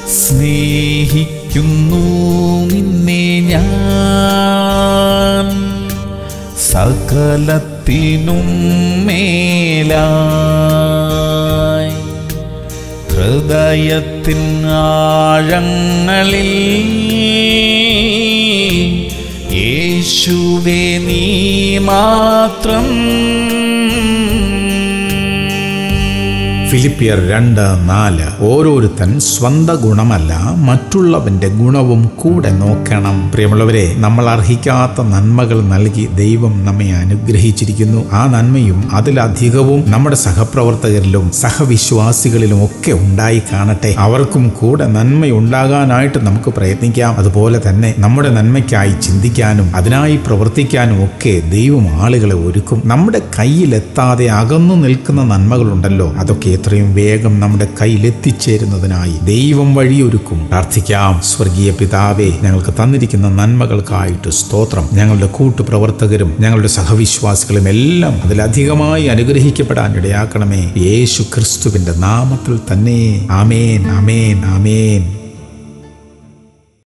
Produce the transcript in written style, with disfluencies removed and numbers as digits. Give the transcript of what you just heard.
സ്നേഹിക്കുന്നു നിന്നെ ഞാൻ സകലത്തിനും മേലായി. ഹൃദയത്തിൻ ആഴങ്ങളിൽ യേശുവേ നീ മാത്രം. ഫിലിപ്പിയർ 2:4. ഓരോരുത്തൻ സ്വന്തം ഗുണമല്ല മറ്റുള്ളവന്റെ ഗുണവും കൂടെ നോക്കണം. പ്രിയമുള്ളവരെ, നമ്മൾ അർഹിക്കാത്ത നന്മകൾ നൽകി ദൈവം നമ്മെ അനുഗ്രഹിച്ചിരിക്കുന്നു. ആ നന്മയും അതിലധികവും നമ്മുടെ സഹപ്രവർത്തകരിലും സഹവിശ്വാസികളിലും ഒക്കെ ഉണ്ടായി കാണട്ടെ. അവർക്കും കൂടെ നന്മയുണ്ടാകാനായിട്ട് നമുക്ക് പ്രയത്നിക്കാം. അതുപോലെ തന്നെ നമ്മുടെ നന്മയ്ക്കായി ചിന്തിക്കാനും അതിനായി പ്രവർത്തിക്കാനും ഒക്കെ ദൈവം ആളുകളെ ഒരുക്കും. നമ്മുടെ കയ്യിലെത്താതെ അകന്നു നിൽക്കുന്ന നന്മകളുണ്ടല്ലോ, അതൊക്കെ എത്രയും വേഗം നമ്മുടെ കയ്യിലെത്തിച്ചേരുന്നതിനായി ദൈവം വഴിയൊരുക്കും. പ്രാർത്ഥിക്കാം. സ്വർഗീയ പിതാവേ, ഞങ്ങൾക്ക് തന്നിരിക്കുന്ന നന്മകൾക്കായിട്ട് സ്തോത്രം. ഞങ്ങളുടെ കൂട്ടുപ്രവർത്തകരും ഞങ്ങളുടെ സഹവിശ്വാസികളും എല്ലാം അതിലധികമായി അനുഗ്രഹിക്കപ്പെടാൻ ഇടയാക്കണമേ. യേശു ക്രിസ്തുവിന്റെ നാമത്തിൽ തന്നെ. ആമേൻ, ആമേൻ, ആമേൻ.